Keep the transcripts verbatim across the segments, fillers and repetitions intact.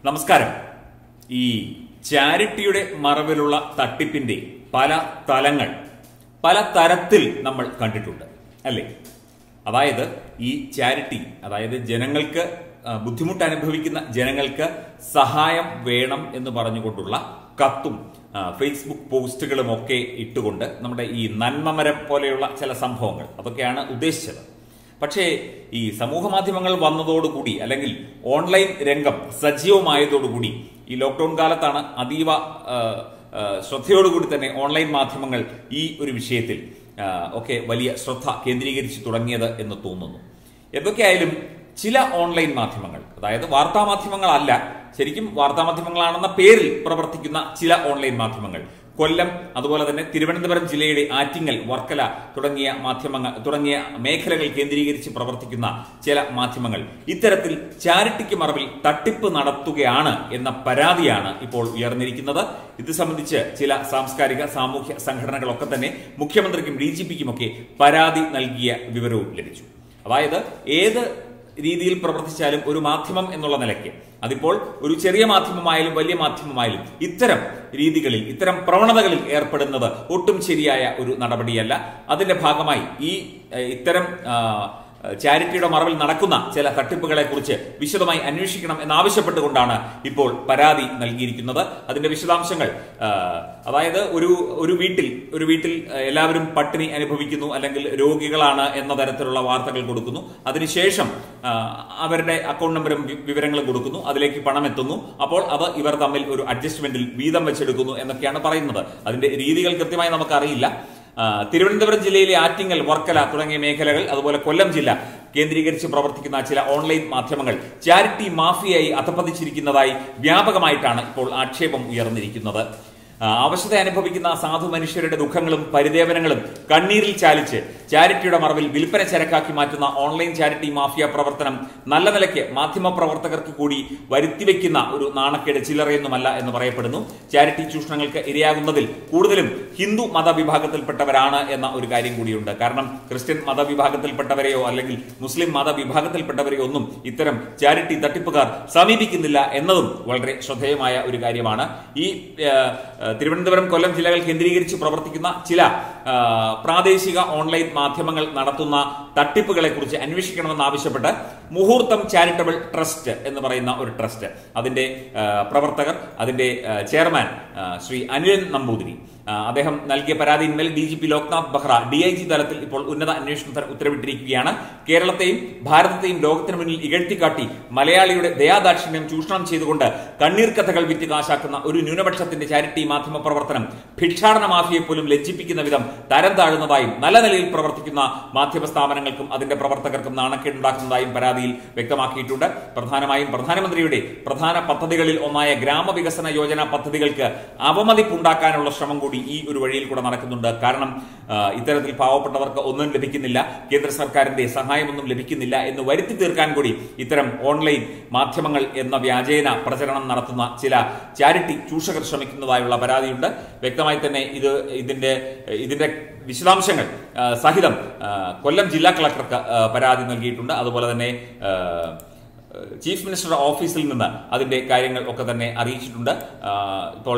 നമസ്കാരം. ഈ ചാരിറ്റിയുടെ മറവിലുള്ള തട്ടിപ്പിന്റെ പല തലങ്ങൾ പല തരത്തിൽ നമ്മൾ കണ്ടിട്ടുണ്ട് അല്ലേ? അതായത് ഈ ചാരിറ്റി, അതായത് ജനങ്ങൾക്ക് ബുദ്ധിമുട്ട് അനുഭവിക്കുന്ന ജനങ്ങൾക്ക് സഹായം വേണം എന്ന് പറഞ്ഞുകൊണ്ടുള്ള കത്തും ഫേസ്ബുക്ക് പോസ്റ്റുകളും ഒക്കെ ഇട്ടുകൊണ്ട് നമ്മുടെ ഈ നന്മമരം പോലെയുള്ള ചില സംഭവങ്ങൾ അതൊക്കെയാണ് ഉദ്ദേശിച്ചത്. പക്ഷേ ഈ സമൂഹ മാധ്യമങ്ങൾ വന്നതോടുകൂടി, അല്ലെങ്കിൽ ഓൺലൈൻ രംഗം സജീവമായതോടുകൂടി, ഈ ലോക്ക്ഡൌൺ കാലത്താണ് അതീവ ശ്രദ്ധയോടുകൂടി തന്നെ ഓൺലൈൻ മാധ്യമങ്ങൾ ഈ ഒരു വിഷയത്തിൽ ഒക്കെ വലിയ ശ്രദ്ധ കേന്ദ്രീകരിച്ചു തുടങ്ങിയത് എന്ന് തോന്നുന്നു. എന്തൊക്കെയായാലും ചില ഓൺലൈൻ മാധ്യമങ്ങൾ, അതായത് വാർത്താ മാധ്യമങ്ങളല്ല, ശരിക്കും വാർത്താ മാധ്യമങ്ങളാണെന്ന പേരിൽ പ്രവർത്തിക്കുന്ന ചില ഓൺലൈൻ മാധ്യമങ്ങൾ, കൊല്ലം, അതുപോലെ തന്നെ തിരുവനന്തപുരം ജില്ലയുടെ ആറ്റിങ്ങൽ, വർക്കല തുടങ്ങിയ മാധ്യമങ്ങൾ തുടങ്ങിയ മേഖലകൾ കേന്ദ്രീകരിച്ച് പ്രവർത്തിക്കുന്ന ചില മാധ്യമങ്ങൾ ഇത്തരത്തിൽ ചാരിറ്റിക്ക് മറവിൽ തട്ടിപ്പ് നടത്തുകയാണ് എന്ന പരാതിയാണ് ഇപ്പോൾ ഉയർന്നിരിക്കുന്നത്. ഇത് സംബന്ധിച്ച് ചില സാംസ്കാരിക സാമൂഹ്യ സംഘടനകളൊക്കെ തന്നെ മുഖ്യമന്ത്രിക്കും ഡി ജി പിക്കുമൊക്കെ പരാതി നൽകിയ വിവരവും ലഭിച്ചു. അതായത് ഏത് രീതിയിൽ പ്രവർത്തിച്ചാലും ഒരു മാധ്യമം എന്നുള്ള നിലയ്ക്ക്, അതിപ്പോൾ ഒരു ചെറിയ മാധ്യമമായാലും വലിയ മാധ്യമമായാലും, ഇത്തരം രീതികളിൽ ഇത്തരം പ്രവണതകളിൽ ഏർപ്പെടുന്നത് ഒട്ടും ശരിയായ ഒരു നടപടിയല്ല. അതിന്റെ ഭാഗമായി ഈ ഇത്തരം ചാരിറ്റിയുടെ മറവിൽ നടക്കുന്ന ചില തട്ടിപ്പുകളെ കുറിച്ച് വിശദമായി അന്വേഷിക്കണം എന്നാവശ്യപ്പെട്ടുകൊണ്ടാണ് ഇപ്പോൾ പരാതി നൽകിയിരിക്കുന്നത്. അതിന്റെ വിശദാംശങ്ങൾ, അതായത് ഒരു ഒരു വീട്ടിൽ ഒരു വീട്ടിൽ എല്ലാവരും പട്ടിണി അനുഭവിക്കുന്നു, അല്ലെങ്കിൽ രോഗികളാണ് എന്ന തരത്തിലുള്ള വാർത്തകൾ കൊടുക്കുന്നു. അതിനുശേഷം അവരുടെ അക്കൗണ്ട് നമ്പറും വിവരങ്ങളും കൊടുക്കുന്നു, അതിലേക്ക് പണം എത്തുന്നു. അപ്പോൾ അത് ഇവർ തമ്മിൽ ഒരു അഡ്ജസ്റ്റ്മെന്റിൽ വീതം വെച്ചെടുക്കുന്നു എന്നൊക്കെയാണ് പറയുന്നത്. അതിന്റെ രീതികൾ കൃത്യമായി നമുക്കറിയില്ല. തിരുവനന്തപുരം ജില്ലയിലെ ആറ്റിങ്ങൽ, വർക്കല തുടങ്ങിയ മേഖലകൾ, അതുപോലെ കൊല്ലം ജില്ല കേന്ദ്രീകരിച്ച് പ്രവർത്തിക്കുന്ന ചില ഓൺലൈൻ മാധ്യമങ്ങൾ ചാരിറ്റി മാഫിയായി അധപ്പതിച്ചിരിക്കുന്നതായി വ്യാപകമായിട്ടാണ് ഇപ്പോൾ ആക്ഷേപം ഉയർന്നിരിക്കുന്നത്. അവശത അനുഭവിക്കുന്ന സാധു മനുഷ്യരുടെ ദുഃഖങ്ങളും പരിദേവനങ്ങളും കണ്ണീരിൽ ചാലിച്ച് ചാരിറ്റിയുടെ മറവിൽ വിൽപ്പന ചരക്കാക്കി മാറ്റുന്ന ഓൺലൈൻ ചാരിറ്റി മാഫിയ പ്രവർത്തനം നല്ല നിലയ്ക്ക് മാധ്യമ പ്രവർത്തകർക്ക് കൂടി വരുത്തിവെക്കുന്ന ഒരു നാണക്കേട് ചില്ലറയൊന്നുമല്ല എന്ന് പറയപ്പെടുന്നു. ചാരിറ്റി ചൂഷണങ്ങൾക്ക് ഇരയാകുന്നതിൽ കൂടുതലും ഹിന്ദു മതവിഭാഗത്തിൽപ്പെട്ടവരാണ് എന്ന ഒരു കാര്യം കൂടിയുണ്ട്. കാരണം ക്രിസ്ത്യൻ മതവിഭാഗത്തിൽപ്പെട്ടവരെയോ അല്ലെങ്കിൽ മുസ്ലിം മതവിഭാഗത്തിൽപ്പെട്ടവരെയോ ഒന്നും ഇത്തരം ചാരിറ്റി തട്ടിപ്പുകാർ സമീപിക്കുന്നില്ല എന്നതും വളരെ ശ്രദ്ധേയമായ ഒരു കാര്യമാണ്. ഈ തിരുവനന്തപുരം, കൊല്ലം ജില്ലകൾ കേന്ദ്രീകരിച്ച് പ്രവർത്തിക്കുന്ന ചില പ്രാദേശിക ഓൺലൈൻ മാധ്യമങ്ങൾ നടത്തുന്ന തട്ടിപ്പുകളെ കുറിച്ച് അന്വേഷിക്കണമെന്നാവശ്യപ്പെട്ട് മുഹൂർത്തം ചാരിറ്റബിൾ ട്രസ്റ്റ് എന്ന് പറയുന്ന ഒരു ട്രസ്റ്റ്, അതിന്റെ പ്രവർത്തകർ, അതിന്റെ ചെയർമാൻ ശ്രീ അനിലൻ നമ്പൂതിരി, അദ്ദേഹം നൽകിയ പരാതിയിന്മേൽ D G P Loknath Behera D I G തലത്തിൽ ഇപ്പോൾ ഉന്നത അന്വേഷണത്തിന് ഉത്തരവിട്ടിരിക്കുകയാണ്. കേരളത്തെയും ഭാരതത്തെയും ലോകത്തിന് മുന്നിൽ ഇകഴ്ത്തിക്കാട്ടി മലയാളിയുടെ ദയാദാക്ഷിണ്യം ചൂഷണം ചെയ്തുകൊണ്ട് കണ്ണീർ കഥകൾ വിറ്റ് കാശാക്കുന്ന ഒരു ന്യൂനപക്ഷത്തിന്റെ ചാരിറ്റി മാധ്യമ പ്രവർത്തനം ഭിക്ഷാടന മാഫിയെ പോലും ലജ്ജിപ്പിക്കുന്ന വിധം തരം താഴുന്നതായും നല്ല നിലയിൽ പ്രവർത്തിക്കുന്ന മാധ്യമ സ്ഥാപനങ്ങൾക്കും അതിന്റെ പ്രവർത്തകർക്കും നാണക്കേടുണ്ടാക്കുന്നതായും പരാതിയിൽ വ്യക്തമാക്കിയിട്ടുണ്ട്. പ്രധാനമായും പ്രധാനമന്ത്രിയുടെ പ്രധാന പദ്ധതികളിൽ ഒന്നായ ഗ്രാമവികസന യോജന പദ്ധതികൾക്ക് അവമതിപ്പുണ്ടാക്കാനുള്ള ശ്രമം കൂടി ഈ ഒരു വഴിയിൽ കൂടെ നടക്കുന്നുണ്ട്. കാരണം ഇത്തരത്തിൽ പാവപ്പെട്ടവർക്ക് ഒന്നും ലഭിക്കുന്നില്ല, കേന്ദ്ര സർക്കാരിന്റെ സഹായമൊന്നും ലഭിക്കുന്നില്ല എന്ന് വരുത്തി തീർക്കാൻ കൂടി ഇത്തരം ഓൺലൈൻ മാധ്യമങ്ങൾ എന്ന വ്യാജേന പ്രചരണം നടത്തുന്ന ചില ചാരിറ്റി ചൂഷകർ ശ്രമിക്കുന്നതായുള്ള പരാതിയുണ്ട്. വ്യക്തമായി തന്നെ ഇത് ഇതിന്റെ ഇതിന്റെ വിശദാംശങ്ങൾ സഹിതം കൊല്ലം ജില്ലാ കളക്ടർക്ക് പരാതി നൽകിയിട്ടുണ്ട്. അതുപോലെ തന്നെ ചീഫ് മിനിസ്റ്ററുടെ ഓഫീസിൽ നിന്ന് അതിന്റെ കാര്യങ്ങൾ ഒക്കെ തന്നെ അറിയിച്ചിട്ടുണ്ട്. ഇപ്പോൾ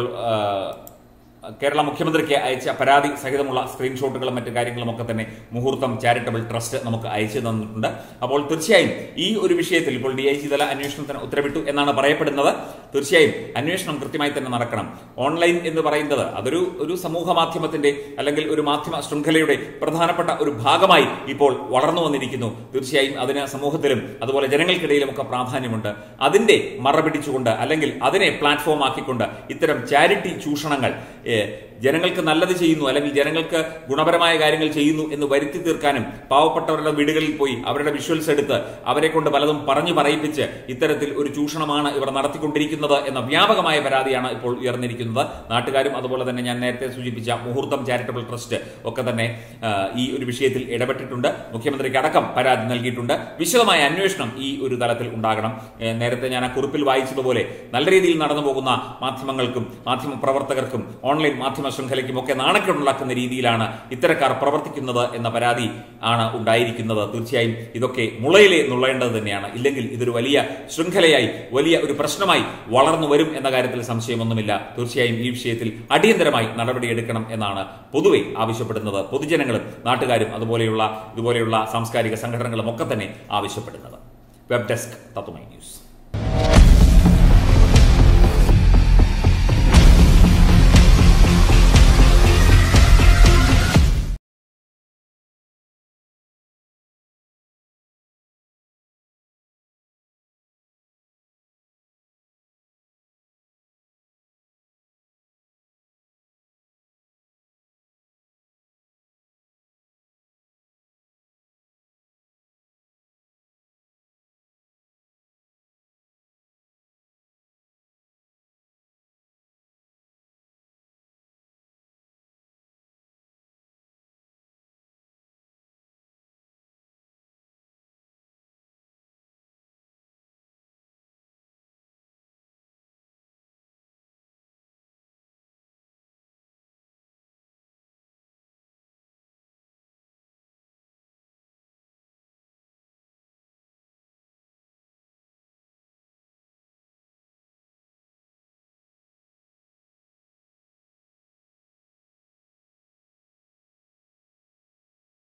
കേരള മുഖ്യമന്ത്രിക്ക് അയച്ച പരാതി സഹിതമുള്ള സ്ക്രീൻഷോട്ടുകളും മറ്റു കാര്യങ്ങളും ഒക്കെ തന്നെ മുഹൂർത്തം ചാരിറ്റബിൾ ട്രസ്റ്റ് നമുക്ക് അയച്ചു തന്നിട്ടുണ്ട്. അപ്പോൾ തീർച്ചയായും ഈ ഒരു വിഷയത്തിൽ ഇപ്പോൾ ഡി ഐ ജി തല അന്വേഷണത്തിന് ഉത്തരവിട്ടു എന്നാണ് പറയപ്പെടുന്നത്. തീർച്ചയായും അന്വേഷണം കൃത്യമായി തന്നെ നടക്കണം. ഓൺലൈൻ എന്ന് പറയുന്നത് അതൊരു ഒരു സമൂഹ മാധ്യമത്തിന്റെ അല്ലെങ്കിൽ ഒരു മാധ്യമ ശൃംഖലയുടെ പ്രധാനപ്പെട്ട ഒരു ഭാഗമായി ഇപ്പോൾ വളർന്നു വന്നിരിക്കുന്നു. തീർച്ചയായും അതിന് സമൂഹത്തിലും അതുപോലെ ജനങ്ങൾക്കിടയിലും ഒക്കെ പ്രാധാന്യമുണ്ട്. അതിന്റെ മറ പിടിച്ചുകൊണ്ട് അല്ലെങ്കിൽ അതിനെ പ്ലാറ്റ്ഫോം ആക്കിക്കൊണ്ട് ഇത്തരം ചാരിറ്റി ചൂഷണങ്ങൾ ജനങ്ങൾക്ക് നല്ലത് ചെയ്യുന്നു അല്ലെങ്കിൽ ജനങ്ങൾക്ക് ഗുണപരമായ കാര്യങ്ങൾ ചെയ്യുന്നു എന്ന് വരുത്തി തീർക്കാനും പാവപ്പെട്ടവരുടെ വീടുകളിൽ പോയി അവരുടെ വിഷ്വൽസ് എടുത്ത് അവരെ കൊണ്ട് പലതും പറഞ്ഞു പറയിപ്പിച്ച് ഇത്തരത്തിൽ ഒരു ചൂഷണമാണ് ഇവർ നടത്തിക്കൊണ്ടിരിക്കുന്നത് എന്ന വ്യാപകമായ പരാതിയാണ് ഇപ്പോൾ ഉയർന്നിരിക്കുന്നത്. നാട്ടുകാരും അതുപോലെ തന്നെ ഞാൻ നേരത്തെ സൂചിപ്പിച്ച മുഹൂർത്തം ചാരിറ്റബിൾ ട്രസ്റ്റ് ഒക്കെ തന്നെ ഈ ഒരു വിഷയത്തിൽ ഇടപെട്ടിട്ടുണ്ട്. മുഖ്യമന്ത്രിക്ക് അടക്കം പരാതി നൽകിയിട്ടുണ്ട്. വിശദമായ അന്വേഷണം ഈ ഒരു തലത്തിൽ ഉണ്ടാകണം. നേരത്തെ ഞാൻ ആ കുറിപ്പിൽ വായിച്ചതുപോലെ നല്ല രീതിയിൽ നടന്നു പോകുന്ന മാധ്യമങ്ങൾക്കും മാധ്യമ പ്രവർത്തകർക്കും ഓൺലൈൻ മാധ്യമ ശൃംഖലയ്ക്കും ഒക്കെ നാണക്കേടുണ്ടാക്കുന്ന രീതിയിലാണ് ഇത്തരക്കാർ പ്രവർത്തിക്കുന്നത് എന്ന പരാതി ആണ് ഉണ്ടായിരിക്കുന്നത്. തീർച്ചയായും ഇതൊക്കെ മുളയിലെ നുള്ളേണ്ടത് തന്നെയാണ്. ഇല്ലെങ്കിൽ ഇതൊരു വലിയ ശൃംഖലയായി വലിയ ഒരു പ്രശ്നമായി വളർന്നു വരും എന്ന കാര്യത്തിൽ സംശയമൊന്നുമില്ല. തീർച്ചയായും ഈ വിഷയത്തിൽ അടിയന്തരമായി നടപടിയെടുക്കണം എന്നാണ് പൊതുവെ ആവശ്യപ്പെടുന്നത് പൊതുജനങ്ങളും നാട്ടുകാരും അതുപോലെയുള്ള ഇതുപോലെയുള്ള സാംസ്കാരിക സംഘടനകളും ഒക്കെ തന്നെ ആവശ്യപ്പെടുന്നത്. Web desk Tatwamayi news.